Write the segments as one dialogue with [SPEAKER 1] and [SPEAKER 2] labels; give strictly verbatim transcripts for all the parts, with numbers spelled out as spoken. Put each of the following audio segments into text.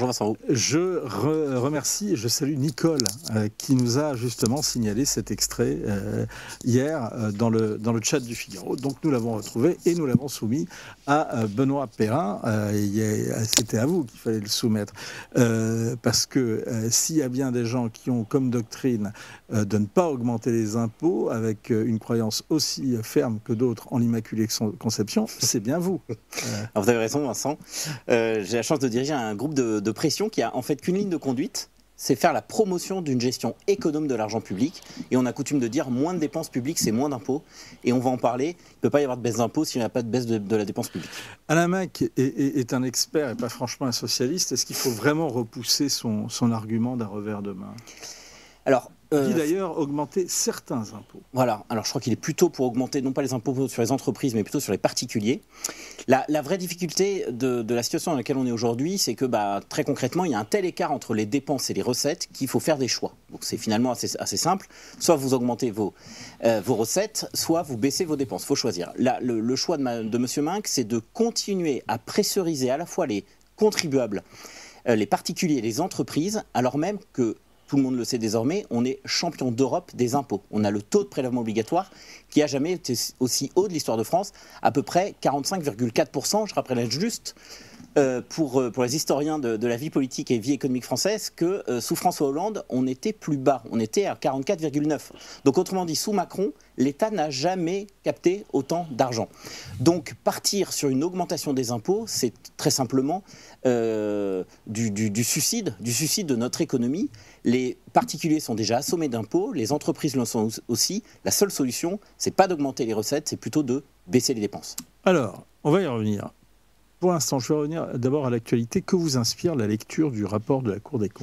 [SPEAKER 1] Bonjour Vincent Roux.
[SPEAKER 2] Je re remercie et je salue Nicole euh, qui nous a justement signalé cet extrait euh, hier euh, dans, le, dans le chat du Figaro. Donc nous l'avons retrouvé et nous l'avons soumis à euh, Benoît Perrin. Euh, C'était à vous qu'il fallait le soumettre. Euh, parce que euh, s'il y a bien des gens qui ont comme doctrine euh, de ne pas augmenter les impôts avec euh, une croyance aussi ferme que d'autres en l'Immaculée Conception, c'est bien vous. Euh...
[SPEAKER 1] Alors vous avez raison Vincent. Euh, J'ai la chance de diriger un groupe de, de pression qui a en fait qu'une ligne de conduite, c'est faire la promotion d'une gestion économe de l'argent public. Et on a coutume de dire moins de dépenses publiques, c'est moins d'impôts. Et on va en parler. Il ne peut pas y avoir de baisse d'impôts s'il n'y a pas de baisse de, de la dépense publique.
[SPEAKER 2] Alain Minc est, est, est un expert et pas franchement un socialiste. Est-ce qu'il faut vraiment repousser son, son argument d'un revers de main ?
[SPEAKER 1] Alors,
[SPEAKER 2] euh, dit d'ailleurs augmenter certains impôts.
[SPEAKER 1] Voilà, alors je crois qu'il est plutôt pour augmenter, non pas les impôts sur les entreprises, mais plutôt sur les particuliers. La, la vraie difficulté de, de la situation dans laquelle on est aujourd'hui, c'est que bah, très concrètement, il y a un tel écart entre les dépenses et les recettes qu'il faut faire des choix. Donc c'est finalement assez, assez simple. Soit vous augmentez vos, euh, vos recettes, soit vous baissez vos dépenses. Il faut choisir. Là, le, le choix de, ma, de M. Minc, c'est de continuer à pressuriser à la fois les contribuables, euh, les particuliers et les entreprises, alors même que tout le monde le sait désormais, on est champion d'Europe des impôts. On a le taux de prélèvement obligatoire qui a jamais été aussi haut de l'histoire de France, à peu près quarante-cinq virgule quatre pour cent, je rappellerai juste, euh, pour, pour les historiens de, de la vie politique et vie économique française, que euh, sous François Hollande, on était plus bas, on était à quarante-quatre virgule neuf. Donc autrement dit, sous Macron, l'État n'a jamais capté autant d'argent. Donc partir sur une augmentation des impôts, c'est très simplement euh, du, du, du suicide, du suicide de notre économie. Les particuliers sont déjà assommés d'impôts, les entreprises le sont aussi. La seule solution, c'est pas d'augmenter les recettes, c'est plutôt de baisser les dépenses.
[SPEAKER 2] Alors, on va y revenir. Pour l'instant, je vais revenir d'abord à l'actualité. Que vous inspire la lecture du rapport de la Cour des comptes ?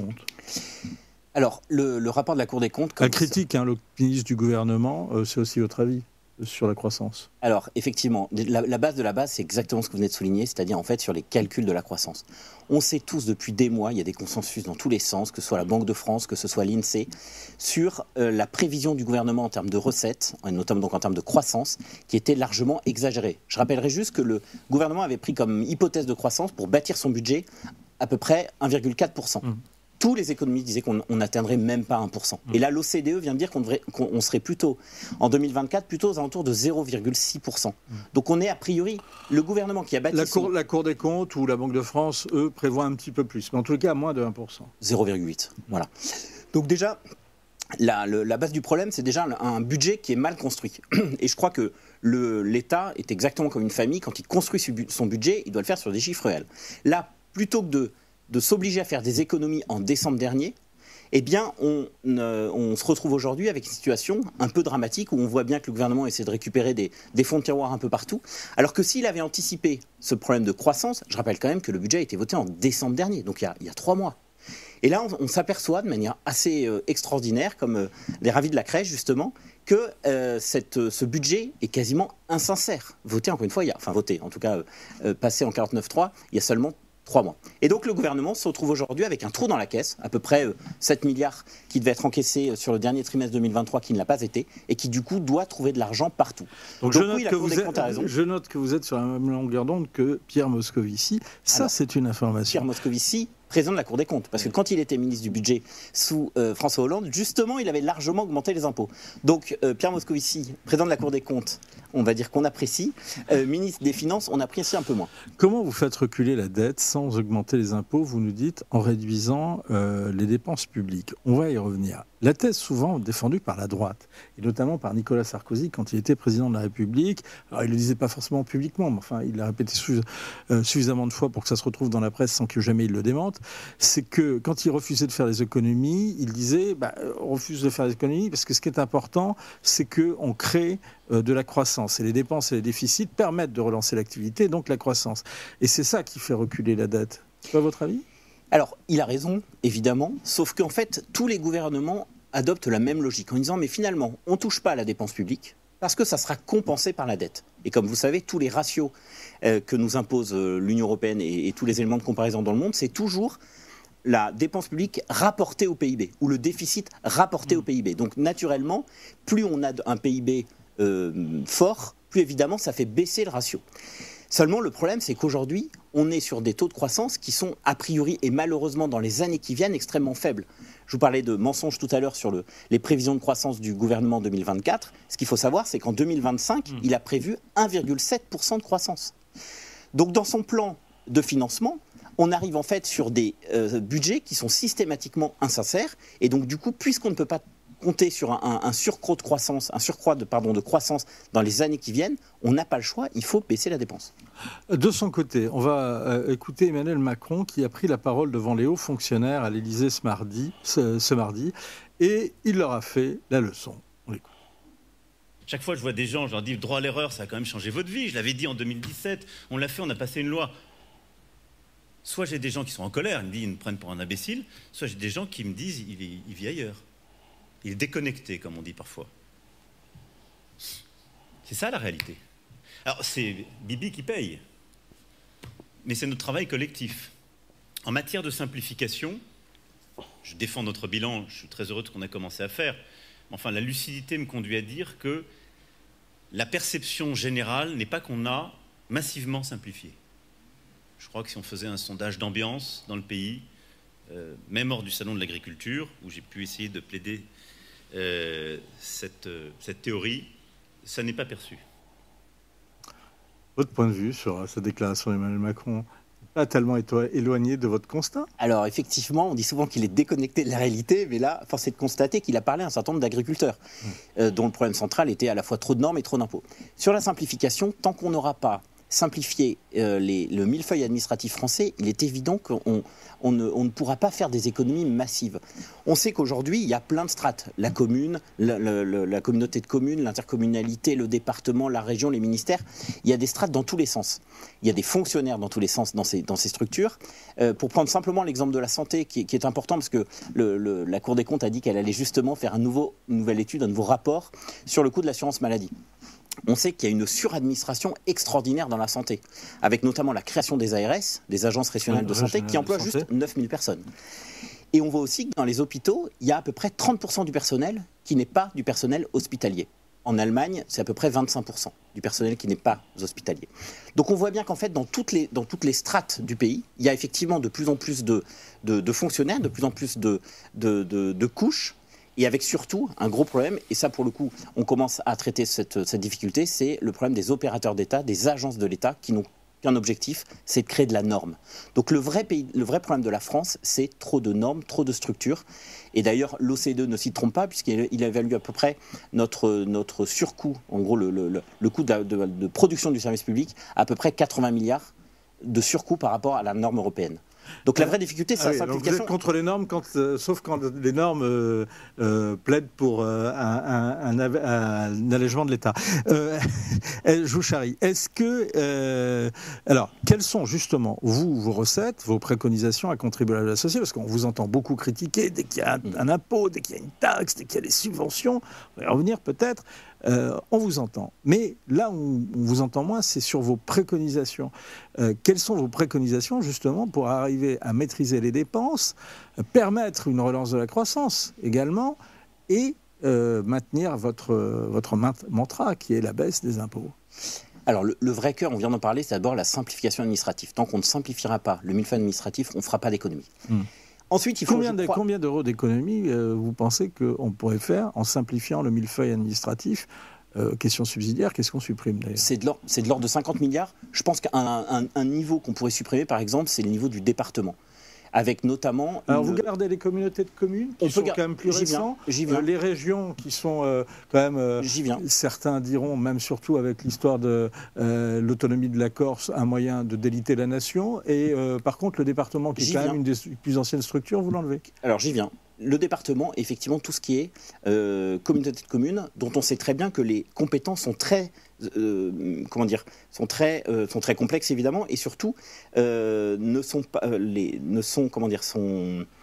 [SPEAKER 1] Alors, le, le rapport de la Cour des comptes...
[SPEAKER 2] La critique, hein, le ministre du gouvernement, euh, c'est aussi votre avis sur la croissance.
[SPEAKER 1] Alors, effectivement, la, la base de la base, c'est exactement ce que vous venez de souligner, c'est-à-dire en fait sur les calculs de la croissance. On sait tous depuis des mois, il y a des consensus dans tous les sens, que ce soit la Banque de France, que ce soit l'INSEE, sur euh, la prévision du gouvernement en termes de recettes, notamment donc en termes de croissance, qui était largement exagérée. Je rappellerai juste que le gouvernement avait pris comme hypothèse de croissance pour bâtir son budget à peu près un virgule quatre pour cent. Mmh. Tous les économistes disaient qu'on n'atteindrait même pas un pour cent. Mmh. Et là, l'O C D E vient de dire qu'on qu'on serait plutôt, en deux mille vingt-quatre, plutôt aux alentours de zéro virgule six pour cent. Mmh. Donc on est a priori, le gouvernement qui a bâti...
[SPEAKER 2] La cour,
[SPEAKER 1] son...
[SPEAKER 2] la Cour des comptes ou la Banque de France, eux, prévoient un petit peu plus. Mais en tout cas, moins de un pour cent.
[SPEAKER 1] zéro virgule huit, mmh. Voilà. Donc déjà, la, le, la base du problème, c'est déjà un budget qui est mal construit. Et je crois que l'État est exactement comme une famille. Quand il construit son budget, il doit le faire sur des chiffres réels. Là, plutôt que de... de s'obliger à faire des économies en décembre dernier, eh bien, on, euh, on se retrouve aujourd'hui avec une situation un peu dramatique où on voit bien que le gouvernement essaie de récupérer des, des fonds de tiroir un peu partout, alors que s'il avait anticipé ce problème de croissance, je rappelle quand même que le budget a été voté en décembre dernier, donc il y a, il y a trois mois. Et là, on, on s'aperçoit de manière assez euh, extraordinaire, comme euh, les ravis de la crèche justement, que euh, cette, ce budget est quasiment insincère. Voté, encore une fois, il y a, enfin voté, en tout cas euh, passé en quarante-neuf trois, il y a seulement trois mois. Et donc le gouvernement se retrouve aujourd'hui avec un trou dans la caisse, à peu près sept milliards qui devait être encaissé sur le dernier trimestre deux mille vingt-trois, qui ne l'a pas été, et qui du coup doit trouver de l'argent partout.
[SPEAKER 2] Donc, donc je, note oui, la que Cour des comptes a raison. Je note que vous êtes sur la même longueur d'onde que Pierre Moscovici. Ça, c'est une information.
[SPEAKER 1] Pierre Moscovici, président de la Cour des comptes, parce que quand il était ministre du budget sous euh, François Hollande, justement, il avait largement augmenté les impôts. Donc euh, Pierre Moscovici, président de la Cour des comptes, on va dire qu'on apprécie, euh, ministre des Finances, on apprécie un peu moins.
[SPEAKER 2] Comment vous faites reculer la dette sans augmenter les impôts, vous nous dites, en réduisant euh, les dépenses publiques? On va y revenir. La thèse souvent défendue par la droite, et notamment par Nicolas Sarkozy quand il était président de la République, alors il ne le disait pas forcément publiquement, mais enfin il l'a répété suffisamment, euh, suffisamment de fois pour que ça se retrouve dans la presse sans que jamais il le démente, c'est que quand il refusait de faire des économies, il disait bah, on refuse de faire des économies parce que ce qui est important, c'est qu'on crée euh, de la croissance, et les dépenses et les déficits permettent de relancer l'activité, donc la croissance. Et c'est ça qui fait reculer la dette. C'est pas votre avis ?
[SPEAKER 1] Alors, il a raison, évidemment, sauf qu'en fait, tous les gouvernements adoptent la même logique en disant « mais finalement, on ne touche pas à la dépense publique parce que ça sera compensé par la dette ». Et comme vous savez, tous les ratios euh, que nous impose euh, l'Union européenne et, et tous les éléments de comparaison dans le monde, c'est toujours la dépense publique rapportée au P I B, ou le déficit rapporté au P I B. Donc naturellement, plus on a un P I B euh, fort, plus évidemment ça fait baisser le ratio. Seulement, le problème, c'est qu'aujourd'hui, on est sur des taux de croissance qui sont, a priori, et malheureusement, dans les années qui viennent, extrêmement faibles. Je vous parlais de mensonges tout à l'heure sur le, les prévisions de croissance du gouvernement deux mille vingt-quatre. Ce qu'il faut savoir, c'est qu'en deux mille vingt-cinq, mmh. il a prévu un virgule sept pour cent de croissance. Donc, dans son plan de financement, on arrive en fait sur des euh, budgets qui sont systématiquement insincères. Et donc, du coup, puisqu'on ne peut pas compter sur un, un surcroît de croissance, un surcroît de, pardon, de croissance dans les années qui viennent, on n'a pas le choix, il faut baisser la dépense.
[SPEAKER 2] De son côté, on va euh, écouter Emmanuel Macron qui a pris la parole devant les hauts fonctionnaires à l'Élysée ce mardi, ce, ce mardi, et il leur a fait la leçon. On l'écoute.
[SPEAKER 3] Chaque fois je vois des gens, je leur dis droit à l'erreur, ça a quand même changé votre vie, je l'avais dit en deux mille dix-sept, on l'a fait, on a passé une loi. Soit j'ai des gens qui sont en colère, ils me disent, ils me prennent pour un imbécile, soit j'ai des gens qui me disent, il, est, il vit ailleurs. Il est déconnecté, comme on dit parfois. C'est ça la réalité. Alors c'est Bibi qui paye, mais c'est notre travail collectif. En matière de simplification, je défends notre bilan, je suis très heureux de ce qu'on a commencé à faire, mais enfin la lucidité me conduit à dire que la perception générale n'est pas qu'on a massivement simplifié. Je crois que si on faisait un sondage d'ambiance dans le pays, euh, même hors du salon de l'agriculture, où j'ai pu essayer de plaider euh, cette, euh, cette théorie, ça n'est pas perçu.
[SPEAKER 2] Votre point de vue sur cette déclaration d'Emmanuel Macron, pas tellement éloigné de votre constat?
[SPEAKER 1] Alors effectivement, on dit souvent qu'il est déconnecté de la réalité, mais là, force est de constater qu'il a parlé à un certain nombre d'agriculteurs, mmh. euh, dont le problème central était à la fois trop de normes et trop d'impôts. Sur la simplification, tant qu'on n'aura pas simplifier euh, les, le millefeuille administratif français, il est évident qu'on on ne, on ne pourra pas faire des économies massives. On sait qu'aujourd'hui, il y a plein de strates. La commune, la, la, la communauté de communes, l'intercommunalité, le département, la région, les ministères. Il y a des strates dans tous les sens. Il y a des fonctionnaires dans tous les sens dans ces, dans ces structures. Euh, pour prendre simplement l'exemple de la santé, qui, qui est important, parce que le, le, la Cour des comptes a dit qu'elle allait justement faire un nouveau, une nouvelle étude, un nouveau rapport sur le coût de l'assurance maladie. On sait qu'il y a une suradministration extraordinaire dans la santé, avec notamment la création des A R S, des agences régionales de santé, qui emploient juste neuf mille personnes. Et on voit aussi que dans les hôpitaux, il y a à peu près trente pour cent du personnel qui n'est pas du personnel hospitalier. En Allemagne, c'est à peu près vingt-cinq pour cent du personnel qui n'est pas hospitalier. Donc on voit bien qu'en fait, dans toutes les, dans toutes les strates du pays, il y a effectivement de plus en plus de, de, de fonctionnaires, de plus en plus de, de, de, de couches. Et avec surtout un gros problème, et ça pour le coup, on commence à traiter cette, cette difficulté, c'est le problème des opérateurs d'État, des agences de l'État qui n'ont qu'un objectif, c'est de créer de la norme. Donc le vrai, pays, le vrai problème de la France, c'est trop de normes, trop de structures. Et d'ailleurs, l'O C D E ne s'y trompe pas, puisqu'il évalue à peu près notre, notre surcoût, en gros le, le, le coût de, de, de production du service public, à peu près quatre-vingts milliards de surcoût par rapport à la norme européenne. Donc la vraie difficulté, c'est ah la oui, simplification.
[SPEAKER 2] Vous êtes contre les normes, quand, euh, sauf quand les normes euh, euh, plaident pour euh, un, un, un, un allègement de l'État. Euh, je vous charrie. Est-ce que... Euh, alors, quelles sont justement, vous, vos recettes, vos préconisations à contribuables associés? Parce qu'on vous entend beaucoup critiquer dès qu'il y a un, un impôt, dès qu'il y a une taxe, dès qu'il y a des subventions. On va y revenir peut-être. Euh, on vous entend. Mais là où on vous entend moins, c'est sur vos préconisations. Euh, quelles sont vos préconisations, justement, pour arriver à maîtriser les dépenses, permettre une relance de la croissance également, et euh, maintenir votre, votre mantra, qui est la baisse des impôts?
[SPEAKER 1] Alors, le, le vrai cœur, on vient d'en parler, c'est d'abord la simplification administrative. Tant qu'on ne simplifiera pas le millefeuille administratif, on ne fera pas d'économie. Mmh. Ensuite, il faut,
[SPEAKER 2] combien, de,
[SPEAKER 1] crois...
[SPEAKER 2] combien d'euros d'économie euh, vous pensez qu'on pourrait faire en simplifiant le millefeuille administratif? euh, Question subsidiaire, qu'est-ce qu'on supprime d'ailleurs?
[SPEAKER 1] C'est de l'ordre de cinquante milliards. Je pense qu'un un, un niveau qu'on pourrait supprimer, par exemple, c'est le niveau du département. Avec notamment...
[SPEAKER 2] Alors
[SPEAKER 1] une...
[SPEAKER 2] vous gardez les communautés de communes qui on sont peut... quand même plus récents,
[SPEAKER 1] j'y viens.
[SPEAKER 2] Euh, les régions qui sont euh, quand même, euh,
[SPEAKER 1] j'y viens.
[SPEAKER 2] Certains diront, même surtout avec l'histoire de euh, l'autonomie de la Corse, un moyen de déliter la nation, et euh, par contre le département qui est quand viens. même une des plus anciennes structures, vous l'enlevez?
[SPEAKER 1] Alors j'y viens. Le département, effectivement, tout ce qui est euh, communauté de communes, dont on sait très bien que les compétences sont très, euh, comment dire, sont très, euh, sont très complexes évidemment, et surtout euh, ne sont pas, euh, les, ne sont, comment dire, sont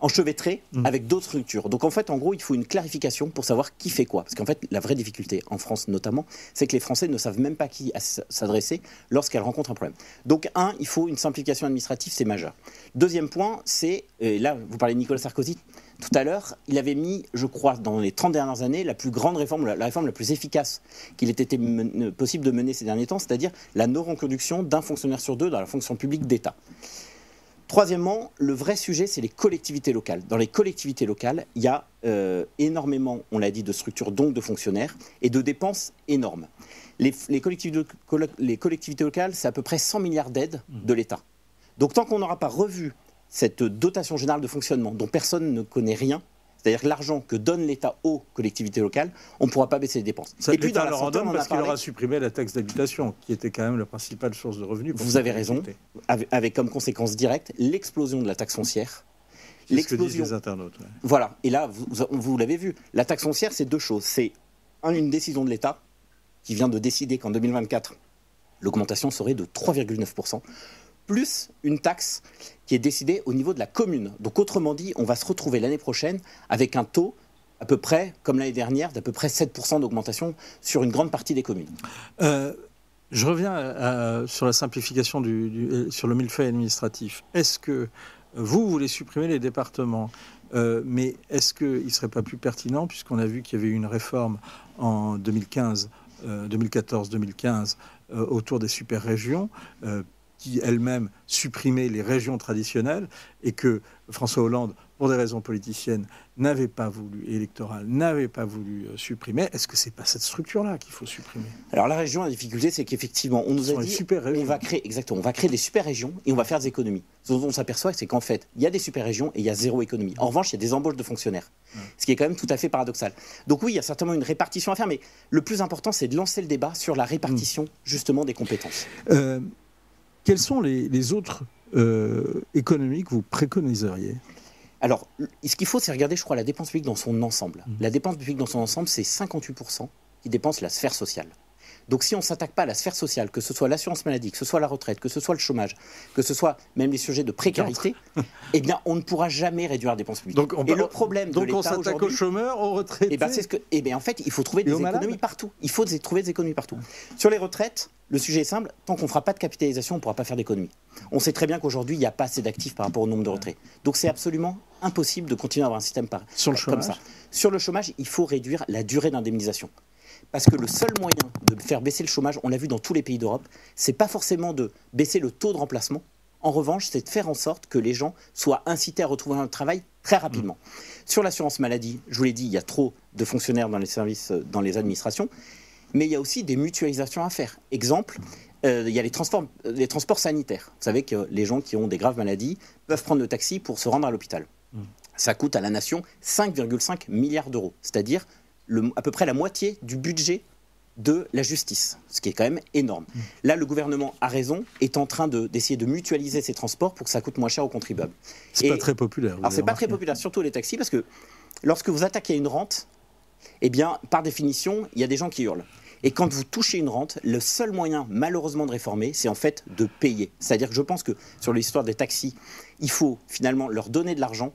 [SPEAKER 1] enchevêtré
[SPEAKER 2] Mmh.
[SPEAKER 1] avec d'autres structures. Donc en fait, en gros, il faut une clarification pour savoir qui fait quoi. Parce qu'en fait, la vraie difficulté, en France notamment, c'est que les Français ne savent même pas qui s'adresser lorsqu'elles rencontrent un problème. Donc un, il faut une simplification administrative, c'est majeur. Deuxième point, c'est, et là, vous parlez de Nicolas Sarkozy, tout à l'heure, il avait mis, je crois, dans les trente dernières années, la plus grande réforme, la, la réforme la plus efficace qu'il ait été men- possible de mener ces derniers temps, c'est-à-dire la non-reconduction d'un fonctionnaire sur deux dans la fonction publique d'État. Troisièmement, le vrai sujet, c'est les collectivités locales. Dans les collectivités locales, il y a euh, énormément, on l'a dit, de structures, donc de fonctionnaires, et de dépenses énormes. Les, les, collectivités, les collectivités locales, c'est à peu près cent milliards d'aides de l'État. Donc tant qu'on n'aura pas revu cette dotation générale de fonctionnement dont personne ne connaît rien, c'est-à-dire que l'argent que donne l'État aux collectivités locales, on ne pourra pas baisser les dépenses.
[SPEAKER 2] Ça,
[SPEAKER 1] et puis dans la
[SPEAKER 2] leur
[SPEAKER 1] santé,
[SPEAKER 2] en donne
[SPEAKER 1] on en
[SPEAKER 2] parce
[SPEAKER 1] a
[SPEAKER 2] qu'il
[SPEAKER 1] parlé.
[SPEAKER 2] aura supprimé la taxe d'habitation, qui était quand même la principale source de revenus.
[SPEAKER 1] Vous avez raison, avec, avec comme conséquence directe l'explosion de la taxe foncière.
[SPEAKER 2] C'est l'explosion ce que disent les internautes. Ouais.
[SPEAKER 1] Voilà, et là, vous, vous l'avez vu, la taxe foncière, c'est deux choses. C'est un, une décision de l'État qui vient de décider qu'en deux mille vingt-quatre, l'augmentation serait de trois virgule neuf pour cent. Plus une taxe qui est décidée au niveau de la commune. Donc autrement dit, on va se retrouver l'année prochaine avec un taux à peu près, comme l'année dernière, d'à peu près sept pour cent d'augmentation sur une grande partie des communes.
[SPEAKER 2] Euh, je reviens à, à, sur la simplification, du, du, sur le millefeuille administratif. Est-ce que vous voulez supprimer les départements euh, mais est-ce qu'il ne serait pas plus pertinent, puisqu'on a vu qu'il y avait eu une réforme en deux mille quinze, euh, deux mille quatorze deux mille quinze euh, autour des super-régions, euh, qui elle-même supprimait les régions traditionnelles, et que François Hollande, pour des raisons politiciennes, n'avait pas voulu, électorales, n'avait pas voulu euh, supprimer. Est-ce que c'est pas cette structure-là qu'il faut supprimer?
[SPEAKER 1] Alors la région, la difficulté, c'est qu'effectivement, on nous a dit, on va créer, exactement, on va créer des super-régions et on va faire des économies. Ce dont on s'aperçoit, c'est qu'en fait, il y a des super-régions et il y a zéro économie. En revanche, il y a des embauches de fonctionnaires, ouais. Ce qui est quand même tout à fait paradoxal. Donc oui, il y a certainement une répartition à faire, mais le plus important, c'est de lancer le débat sur la répartition, mmh. justement, des compétences.
[SPEAKER 2] Euh, quelles sont les, les autres euh, économies que vous préconiseriez?
[SPEAKER 1] Alors, ce qu'il faut, c'est regarder, je crois, la dépense publique dans son ensemble. Mmh. La dépense publique dans son ensemble, c'est cinquante-huit pour cent qui dépensent la sphère sociale. Donc si on ne s'attaque pas à la sphère sociale, que ce soit l'assurance maladie, que ce soit la retraite, que ce soit le chômage, que ce soit même les sujets de précarité, eh bien, on ne pourra jamais réduire la dépense publique.
[SPEAKER 2] Donc on,
[SPEAKER 1] et le problème
[SPEAKER 2] donc
[SPEAKER 1] de l'État
[SPEAKER 2] on s'attaque aux chômeurs, aux retraités.
[SPEAKER 1] Eh bien, c'est ce que, eh bien, en fait, il faut trouver des économies partout. Il faut trouver des économies partout. Ouais. Sur les retraites, le sujet est simple. Tant qu'on ne fera pas de capitalisation, on ne pourra pas faire d'économies. On sait très bien qu'aujourd'hui, il n'y a pas assez d'actifs par rapport au nombre de retraits. Donc c'est absolument impossible de continuer à avoir un système par,
[SPEAKER 2] Sur le
[SPEAKER 1] comme ça. Sur le chômage, il faut réduire la durée d'indemnisation. Parce que le seul moyen de faire baisser le chômage, on l'a vu dans tous les pays d'Europe, c'est pas forcément de baisser le taux de remplacement. En revanche, c'est de faire en sorte que les gens soient incités à retrouver un travail très rapidement. Mmh. Sur l'assurance maladie, je vous l'ai dit, il y a trop de fonctionnaires dans les services, dans les administrations, mais il y a aussi des mutualisations à faire. Exemple, euh, il y a les transports, les transports sanitaires. Vous savez que les gens qui ont des graves maladies peuvent prendre le taxi pour se rendre à l'hôpital. Mmh. Ça coûte à la nation cinq virgule cinq milliards d'euros, c'est-à-dire Le, à peu près la moitié du budget de la justice, ce qui est quand même énorme. Mmh. Là, le gouvernement a raison, est en train de, d'essayer de mutualiser ces transports pour que ça coûte moins cher aux contribuables.
[SPEAKER 2] C'est Et, pas très populaire.
[SPEAKER 1] Alors, c'est pas très populaire, surtout les taxis, parce que lorsque vous attaquez une rente, eh bien, par définition, il y a des gens qui hurlent. Et quand vous touchez une rente, le seul moyen, malheureusement, de réformer, c'est en fait de payer. C'est-à-dire que je pense que sur l'histoire des taxis, il faut finalement leur donner de l'argent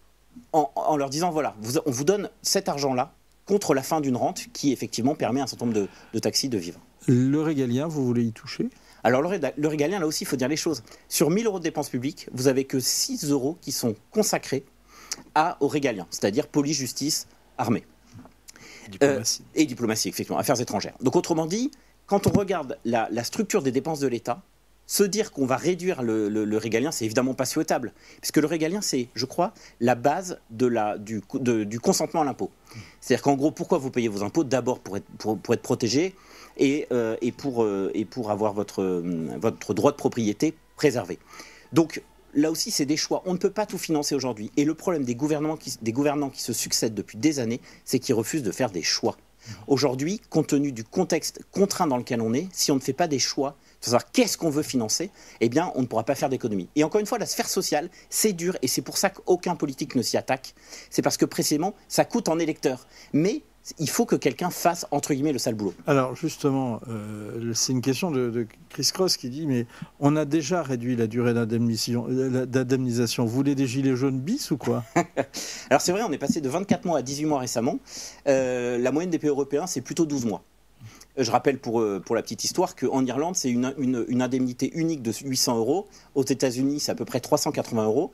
[SPEAKER 1] en, en leur disant, voilà, vous, on vous donne cet argent-là contre la fin d'une rente qui, effectivement, permet à un certain nombre de, de taxis de vivre.
[SPEAKER 2] Le régalien, vous voulez y toucher?
[SPEAKER 1] Alors, le, le régalien, là aussi, il faut dire les choses. Sur mille euros de dépenses publiques, vous n'avez que six euros qui sont consacrés à, au régalien, c'est-à-dire police, justice, armée.
[SPEAKER 2] Diplomatie.
[SPEAKER 1] Euh, et diplomatie, effectivement, affaires étrangères. Donc, autrement dit, quand on regarde la, la structure des dépenses de l'État, se dire qu'on va réduire le, le, le régalien, c'est évidemment pas souhaitable. Puisque le régalien, c'est, je crois, la base de la, du, de, du consentement à l'impôt. C'est-à-dire qu'en gros, pourquoi vous payez vos impôts? D'abord pour être, pour, pour être protégé et, euh, et, pour, euh, et pour avoir votre, euh, votre droit de propriété préservé. Donc, là aussi, c'est des choix. On ne peut pas tout financer aujourd'hui. Et le problème des, gouvernements qui, des gouvernants qui se succèdent depuis des années, c'est qu'ils refusent de faire des choix. Aujourd'hui, compte tenu du contexte contraint dans lequel on est, si on ne fait pas des choix, pour savoir qu'est-ce qu'on veut financer, eh bien, on ne pourra pas faire d'économie. Et encore une fois, la sphère sociale, c'est dur, et c'est pour ça qu'aucun politique ne s'y attaque. C'est parce que, précisément, ça coûte en électeurs. Mais il faut que quelqu'un fasse, entre guillemets, le sale boulot.
[SPEAKER 2] Alors justement, euh, c'est une question de, de Chris Cross qui dit, mais on a déjà réduit la durée d'indemnisation. d'indemnisation. Vous voulez des gilets jaunes bis ou quoi?
[SPEAKER 1] Alors c'est vrai, on est passé de vingt-quatre mois à dix-huit mois récemment. Euh, la moyenne des pays européens, c'est plutôt douze mois. Je rappelle pour, pour la petite histoire qu'en Irlande, c'est une, une, une indemnité unique de huit cents euros. Aux États-Unis, c'est à peu près trois cent quatre-vingts euros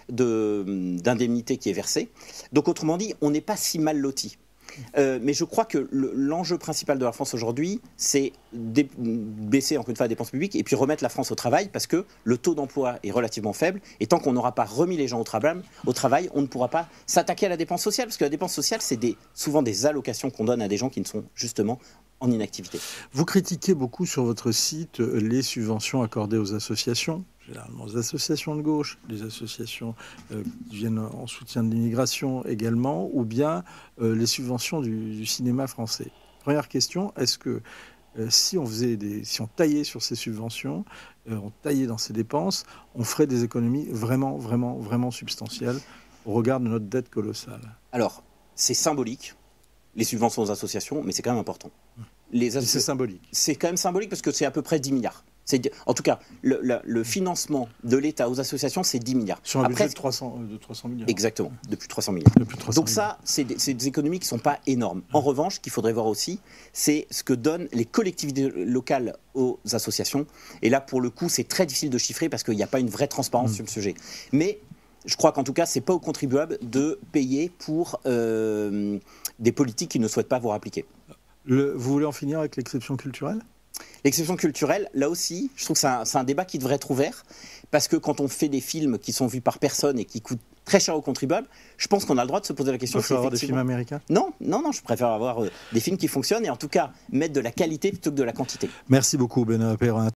[SPEAKER 1] d'indemnité qui est versée. Donc autrement dit, on n'est pas si mal loti. Euh, mais je crois que le, l'enjeu principal de la France aujourd'hui, c'est dé, baisser encore une fois la dépense publique et puis remettre la France au travail, parce que le taux d'emploi est relativement faible et tant qu'on n'aura pas remis les gens au travail, au travail, on ne pourra pas s'attaquer à la dépense sociale, parce que la dépense sociale, c'est des, souvent des allocations qu'on donne à des gens qui ne sont justement en inactivité.
[SPEAKER 2] Vous critiquez beaucoup sur votre site les subventions accordées aux associations, généralement aux associations de gauche, les associations euh, qui viennent en soutien de l'immigration également, ou bien euh, les subventions du, du cinéma français. Première question, est-ce que euh, si on faisait des, si on taillait sur ces subventions, euh, on taillait dans ces dépenses, on ferait des économies vraiment, vraiment, vraiment substantielles au regard de notre dette colossale?
[SPEAKER 1] Alors, c'est symbolique, les subventions aux associations, mais c'est quand même important. Les
[SPEAKER 2] asso- c'est symbolique.
[SPEAKER 1] C'est quand même symbolique parce que c'est à peu près dix milliards. C'est, en tout cas, le, le, le financement de l'État aux associations, c'est dix milliards.
[SPEAKER 2] Sur un
[SPEAKER 1] Après,
[SPEAKER 2] budget de trois cents, de trois cents milliards.
[SPEAKER 1] Exactement, de plus de trois cents milliards.
[SPEAKER 2] De plus de trois cents
[SPEAKER 1] Donc ça, c'est des, c'est des économies qui ne sont pas énormes. En revanche, ce qu'il faudrait voir aussi, c'est ce que donnent les collectivités locales aux associations. Et là, pour le coup, c'est très difficile de chiffrer parce qu'il n'y a pas une vraie transparence mmh. sur le sujet. Mais je crois qu'en tout cas, ce n'est pas aux contribuables de payer pour euh, des politiques qu'ils ne souhaitent pas voir appliquer.
[SPEAKER 2] Le, vous voulez en finir avec l'exception culturelle ?
[SPEAKER 1] L'exception culturelle, là aussi, je trouve que c'est un, c'est un débat qui devrait être ouvert, parce que quand on fait des films qui sont vus par personne et qui coûtent très cher aux contribuables, je pense qu'on a le droit de se poser la question.
[SPEAKER 2] Il faut avoir des films américains ?
[SPEAKER 1] Non, non, non, je préfère avoir euh, des films qui fonctionnent et en tout cas mettre de la qualité plutôt que de la quantité.
[SPEAKER 2] Merci beaucoup, Benoît Perrin.